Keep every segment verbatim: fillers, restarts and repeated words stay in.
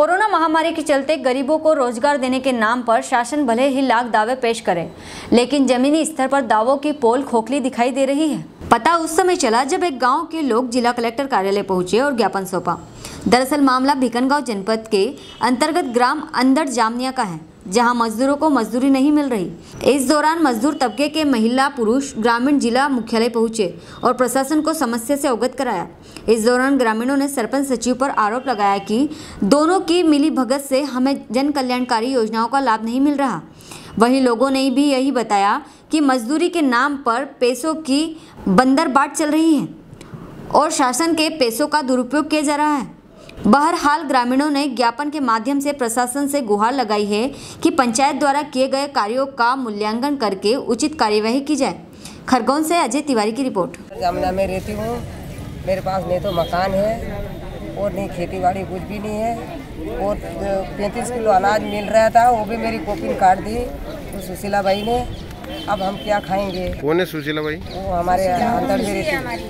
Corona महामारी के चलते गरीबों को रोजगार देने के नाम पर शासन भले ही लाख दावे पेश करे, लेकिन जमीनी स्तर पर दावों की पोल खोखली दिखाई दे रही है। पता उस समय चला जब एक गांव के लोग जिला कलेक्टर कार्यालय पहुंचे और ज्ञापन सौंपा। दरअसल मामला भिकनगांव जनपद के अंतर्गत ग्राम अंदर जामनिया का है, जहां मजदूरों को मजदूरी नहीं मिल रही। इस दौरान मजदूर तबके के महिला पुरुष ग्रामीण जिला मुख्यालय पहुंचे और प्रशासन को समस्या से अवगत कराया। इस दौरान ग्रामीणों ने सरपंच सचिव पर आरोप लगाया कि दोनों की मिली भगत से हमें जन कल्याणकारी योजनाओं का लाभ नहीं मिल रहा। वहीं लोगों ने भी यही बताया कि मजदूरी के नाम पर पैसों की बंदरबाट चल रही है और शासन के पैसों का दुरुपयोग किया जा रहा है। बहरहाल ग्रामीणों ने ज्ञापन के माध्यम से प्रशासन से गुहार लगाई है कि पंचायत द्वारा किए गए कार्यों का मूल्यांकन करके उचित कार्यवाही की जाए। खरगोन से अजय तिवारी की रिपोर्ट। जामना में रहती हूँ, मेरे पास नहीं तो मकान है और नहीं खेती बाड़ी कुछ भी नहीं है और पैंतीस किलो अनाज मिल रहा था, वो भी मेरी कॉपी काट दी उस सुशीला भाई ने। अब हम क्या खाएंगे? कौन है सुशीला भाई? वो हमारे अंदर में रहती,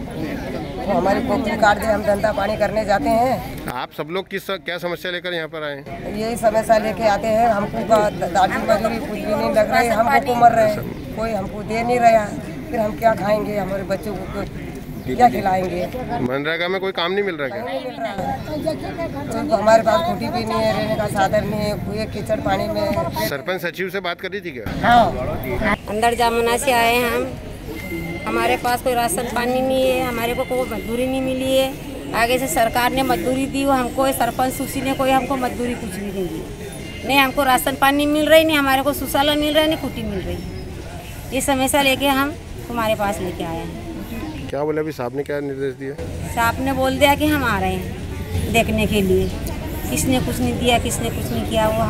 वो हमारी कॉपी काट दे। हम धंधा पानी करने जाते हैं। आप सब लोग किस क्या समस्या लेकर यहाँ पर आए? यही समस्या लेके आते हैं। हमको दादी मजदूरी कुछ भी नहीं लग रही, हम भूखे मर रहे हैं, कोई हमको दे नहीं रहा। फिर हम क्या खाएंगे? हमारे बच्चों को क्या खिलाएंगे? मनरेगा में कोई काम नहीं मिल रहा क्या? नहीं मिल रहा है। तो हमारे पास खूटी भी नहीं है, रहने का साधन नहीं है, पूरे कीचड़ पानी में। सरपंच सचिव से बात करी थी क्या? हाँ, अंदर जामुना से आए हैं हम। हमारे पास कोई राशन पानी नहीं है, हमारे को कोई मजदूरी नहीं मिली है। आगे से सरकार ने मजदूरी दी, वो हमको सरपंच सुशी ने कोई हमको मजदूरी कुछ भी नहीं दी। नहीं हमको राशन पानी मिल रही, नहीं हमारे को सुसाला मिल रहा है, नहीं खूटी मिल रही। ये समस्या लेके हम तुम्हारे पास लेके आए हैं। क्या बोला अभी साहब ने, क्या निर्देश दिया? साहब ने बोल दिया कि हम आ रहे हैं देखने के लिए। किसने कुछ नहीं दिया, किसने कुछ नहीं किया, वो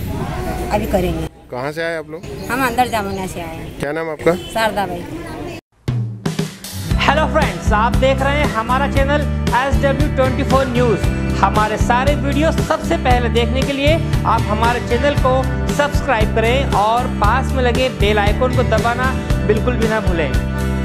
हम अभी करेंगे। कहाँ से आए आप लोग? हम अंदर जामुना से आए हैं। क्या नाम आपका? शारदा भाई। हेलो फ्रेंड्स, आप देख रहे हैं हमारा channel S W twenty four news. हमारे सारे वीडियो सबसे पहले देखने के लिए आप हमारे चैनल को सब्सक्राइब करें और पास में लगे बेल आइकन को दबाना बिल्कुल भी ना भूलें।